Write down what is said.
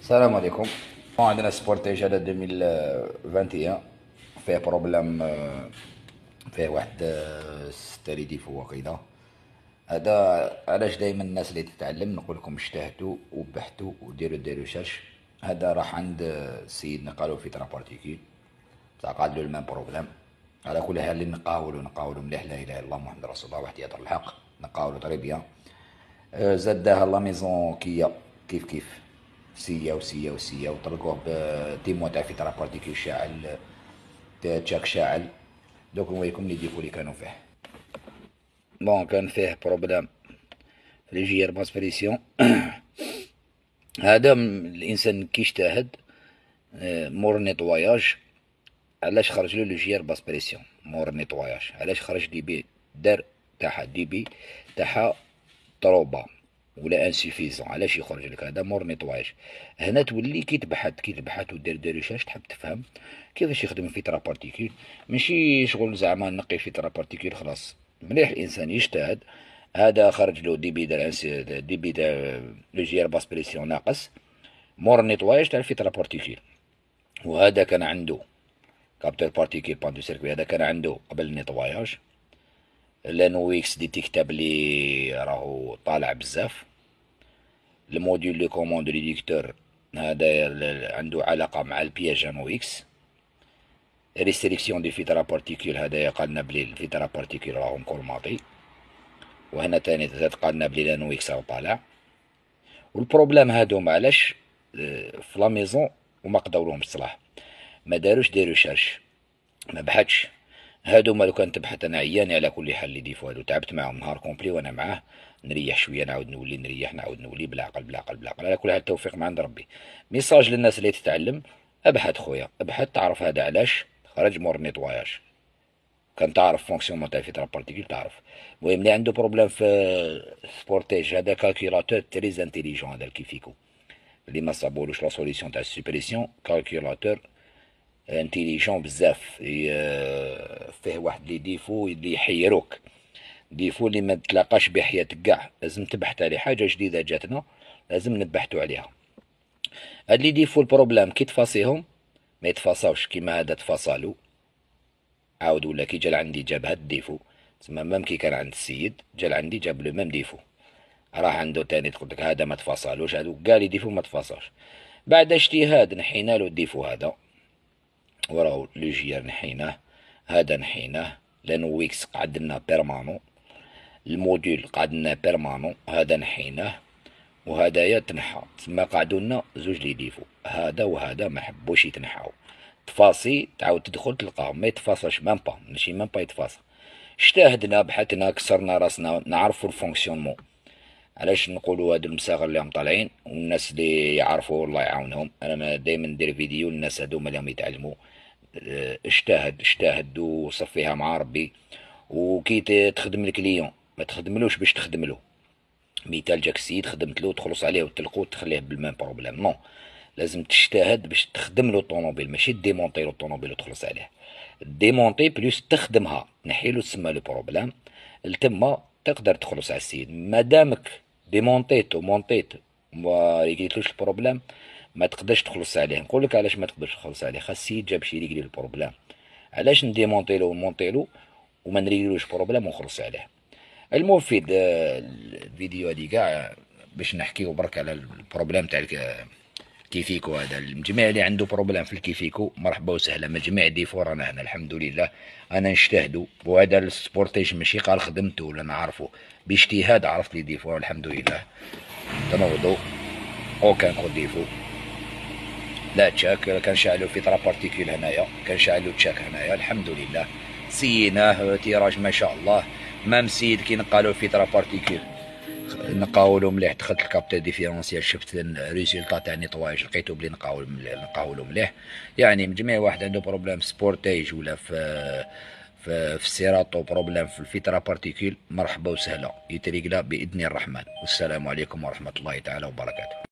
السلام عليكم. عندنا سبورتيج هذا 2021 فيه بروبليم، فيه واحد ستاري ديفو وكذا. هذا علاش دائما الناس اللي تتعلم نقول لكم اجتهدوا وبحثوا وديروا دي ريشيرش. هذا راح عند السيد نقالو في ترا بارتيكول تاع قال له المام بروبليم. على كل حال اللي نقاولوا مليح، لا اله الا الله محمد رسول الله واحد يهضر الحق، نقاولوا طري بيان. زاد داها لا ميزون كيا كيف سيا وسيا وطلقوه بتيمو تاع في ترا بارتيكول شاعل تشاك شاعل. دوك نوريكم لي ديفو اللي كانوا فيه. بون كان فيه بروبلام في لي جير باسبريسيون. هذا الانسان كي اجتهد مور نيطواياج. علاش خرج له لو جير باسبريسيون مور نيطواياج؟ علاش خرج دي بي دار تاعها دي بي تاعها طروبا ولا انسيفيزون؟ علاش يخرج لك هذا مور نيطواياج؟ هنا تولي كي تبحث ودير دي ريشيرش تحب تفهم كيفاش يخدم في ترا بارتيكول. ماشي شغل زعما نقي في ترا بارتيكول خلاص. مليح الانسان يجتهد. هذا خرج له دي بي دار دي بي دار لو جير باسبريسيون ناقص مور نيطواياج تاع في ترا بارتيكول. وهذا كان عنده كابتور بارتيكول بان دو سيركوي، هذا كان عنده قبل النيطواياج. لانو اكس ديتيكتا بلي راهو طالع بزاف. الموديول لو كوموند ريديكتور هذا عنده علاقة مع البياج انو اكس. ريستريكسيون دي فيترا بارتيكول هذا قالنا بلي الفيترا بارتيكول راهم كولماطي. وهنا تاني زاد قالنا بلي لانو اكس راهو طالع. والبروبلام هادو علاش في لا ميزون وما قداولهمش صلاح، ما داروش دي ريشيرش، ما بحثش. هادوما لو كان تبحث انا عياني على كل حال لي ديفو هادو، تعبت معاهم نهار كومبلي وانا معاه نريح شويه نعاود نولي نريح نعاود نولي بالعقل بالعقل بالعقل. على كل حال التوفيق من عند ربي. ميساج للناس اللي تتعلم، ابحث خويا ابحث تعرف هذا علاش خرج مور نيطواياج. كان تعرف فونكسيونمون تاع فيترا بارتيكول تعرف. المهم اللي عنده بروبليم في سبورتيج هذا كالكيلاتور تريز انتيليجون هذا الكيفيكو اللي ما صابولوش لا سوليسيون تاع السوبريسيون. كالكيلاتور انتيليجون بزاف. فيه واحد لي ديفو اللي يحيروك، ديفو اللي ما تلاقاش بحياتك كاع. لازم تبحث على حاجه جديده جاتنا لازم نبحثوا عليها. هاد لي ديفو البروبلام كي تفاصيهم ما يتفاصاوش كيما هذا تفاصالو عاود، ولا كي جا لعندي جاب هاد الديفو تسمى مام كي كان عند السيد جا لعندي جاب لو ميم ديفو. راح عنده تاني تقول لك هذا ما تفاصلوش، هادو كاع لي ديفو ما تفاصاش. بعد اجتهاد نحينا له الديفو هذا وراهو لو جير نحيناه، هذا نحيناه لانو ويكس قعد لنا بيرمانون. الموديول قعد لنا بيرمانون، هذا نحيناه وهدايا تنحى. تسمى قعدوا لنا زوج لي ديفو، هذا وهذا ما حبوش يتنحاو. تفاصي تعاود تدخل تلقاهم ما يتفاصلش مام با، ماشي مام با يتفاصل. اجتهدنا بحثنا كسرنا راسنا نعرفوا الفونكسيونمون. علاش نقولوا هادو المساغر اللي راهم طالعين والناس اللي يعرفوا الله يعاونهم. انا دائما ندير فيديو للناس هادوما اللي راهم يتعلموا. اجتهد وصفيها مع ربي. وكي تخدم الكليون ما تخدملوش باش تخدملو. مثال جاك السيد خدمت له تخلص عليه وتلقو تخليه بالمام بروبليم، نو. لازم تجتهد باش تخدم له الطوموبيل، ماشي ديمونطي له الطوموبيل وتخلص عليه. ديمونطي بلوس تخدمها نحيلو تسمى لو بروبليم. التما تقدر تخلص على السيد. مادامك ديمونطيت ومونطيت وما ريقليتلوش البروبليم ما تقدرش تخلص عليه. نقولك علاش ما تقدرش تخلص عليه، خاص السيد جا باش يريقلي البروبليم. علاش نديمونطيلو ونمونطيلو وما نريقلوش بروبليم ونخلص عليه. المفيد الفيديو هادي كاع باش نحكيو برك على البروبليم تاع الكيفيكو. هذا الجميع اللي عنده بروبليم في الكيفيكو مرحبا وسهلا. من جميع ديفو رانا هنا الحمد لله. انا نجتهدوا وهذا السبورتيج ماشي قال خدمته ولا نعرفه، باجتهاد عرفت لي ديفو الحمد لله. تنوضوا او كان كو ديفو لا تشاك كان شعلو في ترا بارتيكول هنايا، كان شعلو تشاك هنايا الحمد لله. سيناه تيراج ما شاء الله. مام سيد كي نقالو في ترا بارتيكول نقاولو مليح. دخلت الكابتور ديفيرونسيال شفت الريزولتا تاع نيطواج لقيتو بلي نقاولو مليح. يعني من جميع واحد عنده بروبليم سبورتيج ولا في السيراتو بروبليم في الفيترا بارتيكول مرحبا وسهلا يتريقلا باذن الرحمن. والسلام عليكم ورحمه الله تعالى وبركاته.